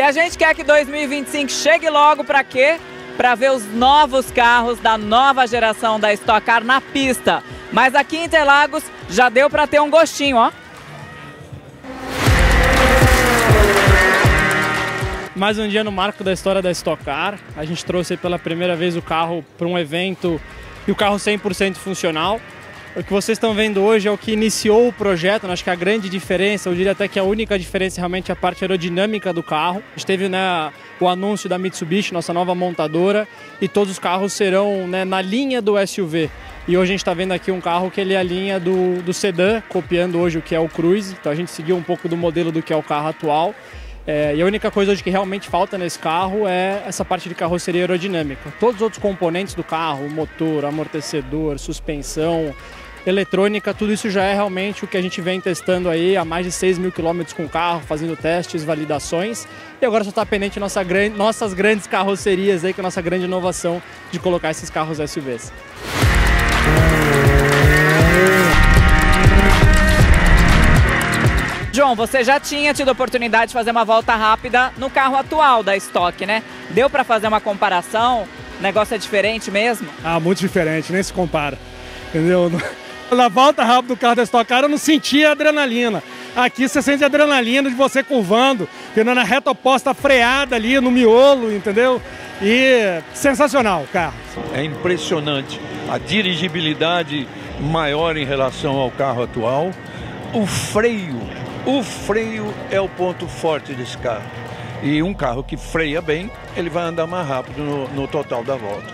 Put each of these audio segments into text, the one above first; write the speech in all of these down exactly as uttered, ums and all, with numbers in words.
a gente quer que dois mil e vinte e cinco chegue logo para quê? Para ver os novos carros da nova geração da Stock Car na pista. Mas aqui em Interlagos já deu para ter um gostinho, ó. Mais um dia no marco da história da Stock Car. A gente trouxe pela primeira vez o carro para um evento e o carro cem por cento funcional. O que vocês estão vendo hoje é o que iniciou o projeto. Acho que a grande diferença, eu diria até que a única diferença realmente é a parte aerodinâmica do carro. A gente teve, né, o anúncio da Mitsubishi, nossa nova montadora, e todos os carros serão, né, na linha do S U V. E hoje a gente está vendo aqui um carro que ele é a linha do, do sedã, copiando hoje o que é o Cruze. Então a gente seguiu um pouco do modelo do que é o carro atual. É, e a única coisa hoje que realmente falta nesse carro é essa parte de carroceria aerodinâmica. Todos os outros componentes do carro, motor, amortecedor, suspensão, eletrônica, tudo isso já é realmente o que a gente vem testando aí há mais de seis mil quilômetros com o carro, fazendo testes, validações. E agora só está pendente nossa, nossas grandes carrocerias aí, com a nossa grande inovação de colocar esses carros S U Vs. João, você já tinha tido a oportunidade de fazer uma volta rápida no carro atual da Stock, né? Deu para fazer uma comparação? O negócio é diferente mesmo? Ah, muito diferente, nem se compara, entendeu? Na volta rápida do carro da Stock Car eu não sentia adrenalina. Aqui você sente a adrenalina de você curvando, tendo na reta oposta freada ali no miolo, entendeu? E sensacional o carro. É impressionante a dirigibilidade maior em relação ao carro atual. O freio, o freio é o ponto forte desse carro. E um carro que freia bem, ele vai andar mais rápido no, no total da volta.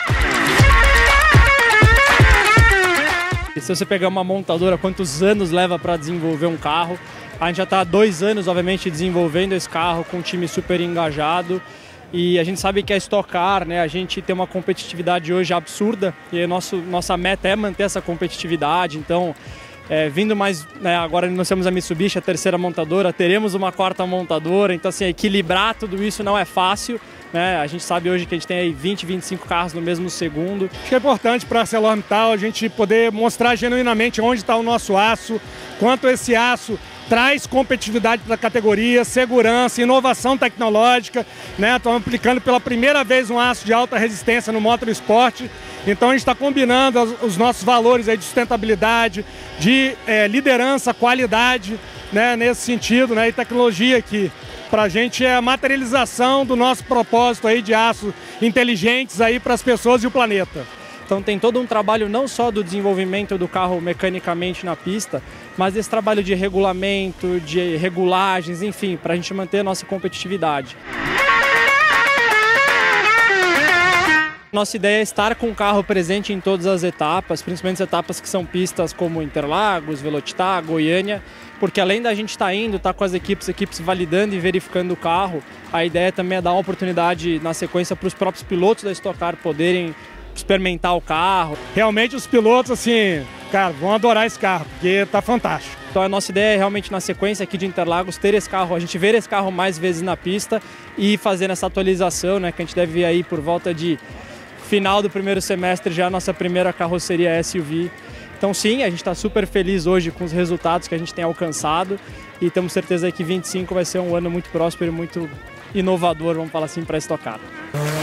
E se você pegar uma montadora, quantos anos leva para desenvolver um carro? A gente já está há dois anos, obviamente, desenvolvendo esse carro com um time super engajado. E a gente sabe que a Stock Car, né, a gente tem uma competitividade hoje absurda. E a nosso, nossa meta é manter essa competitividade. Então, é, vindo mais, né, agora nós temos a Mitsubishi, a terceira montadora, teremos uma quarta montadora. Então, assim, equilibrar tudo isso não é fácil. Né? A gente sabe hoje que a gente tem aí vinte, vinte e cinco carros no mesmo segundo. Acho que é importante para a ArcelorMittal a gente poder mostrar genuinamente onde está o nosso aço, quanto esse aço traz competitividade para a categoria, segurança, inovação tecnológica, né? Estamos aplicando pela primeira vez um aço de alta resistência no motorsport. Então a gente está combinando os nossos valores aí de sustentabilidade, de é, liderança, qualidade, né? Nesse sentido, né? E tecnologia aqui. Para a gente é a materialização do nosso propósito aí de aço inteligentes aí para as pessoas e o planeta. Então tem todo um trabalho não só do desenvolvimento do carro mecanicamente na pista, mas esse trabalho de regulamento, de regulagens, enfim, para a gente manter a nossa competitividade. Nossa ideia é estar com o carro presente em todas as etapas, principalmente as etapas que são pistas como Interlagos, Velocitar, Goiânia, porque além da gente estar indo, estar com as equipes, equipes validando e verificando o carro, a ideia também é dar uma oportunidade na sequência para os próprios pilotos da Stock Car poderem experimentar o carro. Realmente os pilotos, assim, cara, vão adorar esse carro, porque tá fantástico. Então a nossa ideia é realmente na sequência aqui de Interlagos ter esse carro, a gente ver esse carro mais vezes na pista e fazer essa atualização, né, que a gente deve ir aí por volta de final do primeiro semestre já a nossa primeira carroceria S U V. Então sim, a gente está super feliz hoje com os resultados que a gente tem alcançado e temos certeza que vinte e cinco vai ser um ano muito próspero e muito inovador, vamos falar assim, para a Stock Car.